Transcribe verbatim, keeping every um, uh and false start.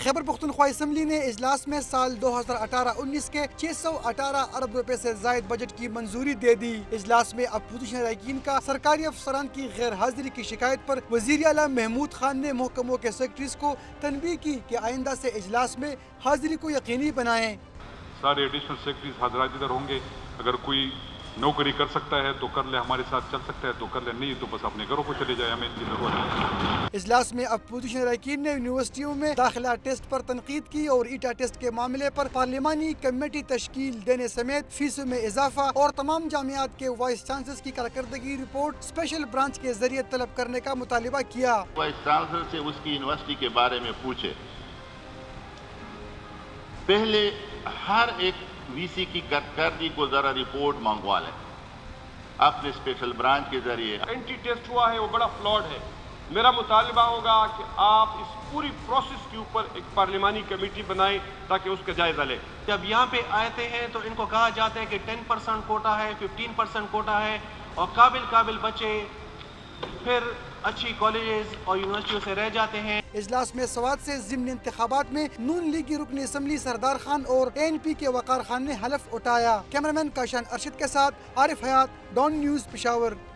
Khyber Pakhtunkhwa assembly نے اجلاس میں سال دو ہزار اٹھارہ انیس کے چھ سو اٹھارہ ارب روپے سے زائد بجٹ کی منظوری دے دی۔ اجلاس میں اپوزیشن اراکین کا سرکاری افسران کی غیر حاضری کی شکایت پر وزیر اعلیٰ محمود خان نے محکموں کے سیکرٹریز کو تنبیہ کی کہ آئندہ سے اجلاس میں حاضری کو یقینی بنائیں۔ سارے ایڈیشنل سیکرٹریز حاضرات ادھر ہوں گے، اگر کوئی نوکری کر سکتا ہے تو کر لے، ہمارے ساتھ چل سکتا ہے تو کر لے، نہیں تو بس اپنے گھروں کو چلے جائے، ہمیں ان کی ضرورت ہے۔ اجلاس میں اپوزیشن اراکین نے یونیورسٹیوں میں داخلہ ٹیسٹ پر تنقید کی اور ایٹا ٹیسٹ کے معاملے پر پارلیمانی کمیٹی تشکیل دینے سمیت فیسوں میں اضافہ اور تمام جامعات کے وائس چانسلرز کی کارکردگی رپورٹ اسپیشل برانچ کے ذریعے طلب کرنے کا مطالبہ کیا۔ وائس چانسلر سے اس کی یونیورسٹی کے بارے میں پوچھے، پہلے ہر ایک وی سی کی کارکردگی کو ذرا رپورٹ منگوا لیں اپنے اسپیشل برانچ کے ذریعے۔ اینٹی ٹیسٹ ہوا ہے وہ بڑا فلاڈ ہے، میرا مطالبہ ہوگا کہ آپ اس پوری پروسیس کے اوپر ایک پارلیمانی کمیٹی بنائیں تاکہ اس کا جائزہ لیں۔ جب یہاں پہ آتے ہیں تو ان کو کہا جاتا ہے کہ ٹین پرسنٹ کوٹا ہے، ففٹین پرسنٹ کوٹا ہے، اور قابل قابل بچے پھر اچھی کالجز اور یونیورسٹیوں سے رہ جاتے ہیں۔ اجلاس میں سوات سے ضمن انتخابات میں نون لیگی رکن اسمبلی سردار خان اور اے این پی کے وقار خان نے حلف اٹھایا۔ کیمرامین کاشان ارشد کے ساتھ عارف حیات، ڈان نیوز پشاور۔